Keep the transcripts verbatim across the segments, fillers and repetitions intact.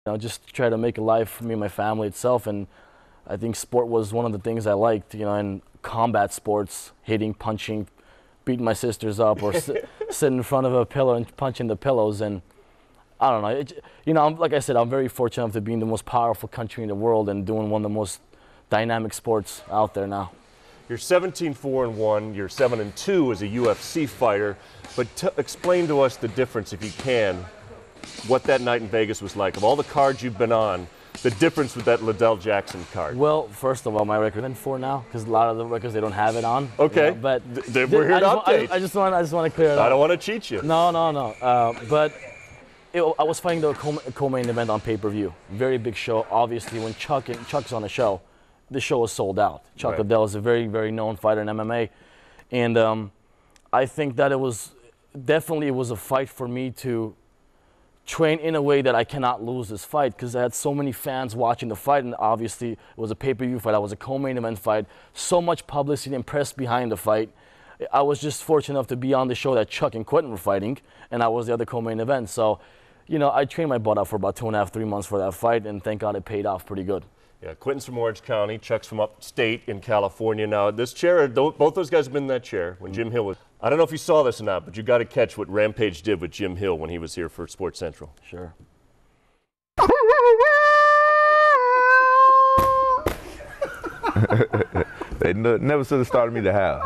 You know, just try to make a life for me and my family itself. And I think sport was one of the things I liked, you know, and combat sports, hitting, punching, beating my sisters up, or sit, sitting in front of a pillow and punching the pillows. And I don't know, it, you know, I'm, like I said, I'm very fortunate to be in the most powerful country in the world and doing one of the most dynamic sports out there now. You're seventeen four and one, you're seven and two as a U F C fighter, but t explain to us the difference, if you can, what that night in Vegas was like. Of all the cards you've been on, the difference with that Liddell Jackson card. Well, first of all, my record is four now, because a lot of the records, they don't have it on. Okay, you know, but th we're here to update. I, I just want, I just want to clear it up. I don't want to cheat you. No, no, no. Uh, but it, I was fighting the co-main event on pay-per-view. Very big show. Obviously, when Chuck and Chuck's on the show, the show was sold out. Chuck Right. Liddell is a very, very known fighter in M M A, and um, I think that it was definitely it was a fight for me to train in a way that I cannot lose this fight, because I had so many fans watching the fight, and obviously it was a pay-per-view fight. I was a co-main event fight. So much publicity and press behind the fight. I was just fortunate enough to be on the show that Chuck and Quentin were fighting, and I was the other co-main event. So, you know, I trained my butt off for about two and a half, three months for that fight, and thank God it paid off pretty good. Yeah, Quentin's from Orange County, Chuck's from upstate in California. Now, this chair, both those guys have been in that chair when Jim Hill was. I don't know if you saw this or not, but you got to catch what Rampage did with Jim Hill when he was here for Sports Central. Sure. They never should have started me to howl.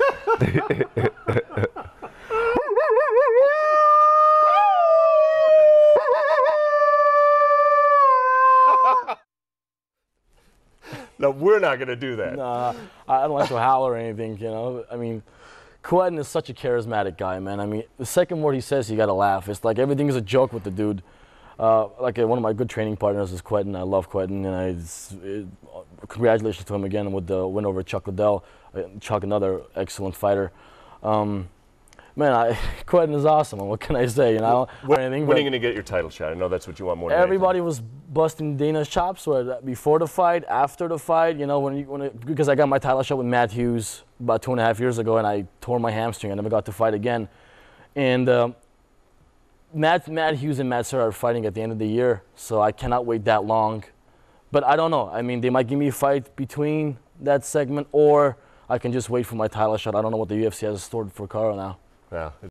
No, we're not going to do that. No, I don't like to howl or anything, you know. I mean, Quentin is such a charismatic guy, man. I mean, the second word he says, you got to laugh. It's like everything is a joke with the dude. Uh, like uh, one of my good training partners is Quentin. I love Quentin, and I, it's, it, congratulations to him again with the win over Chuck Liddell. Uh, Chuck, another excellent fighter. Um, man, I, Quentin is awesome. What can I say? You know, when, anything, when are you going to get your title shot? I know that's what you want more than everybody anything. was busting Dana's chops before the fight, after the fight. You know, when, you, when it, because I got my title shot with Matt Hughes about two and a half years ago, and I tore my hamstring. I never got to fight again. And um, Matt, Matt Hughes and Matt Serra are fighting at the end of the year, so I cannot wait that long. But I don't know. I mean, they might give me a fight between that segment, or I can just wait for my title shot. I don't know what the U F C has stored for Karo now. Yeah.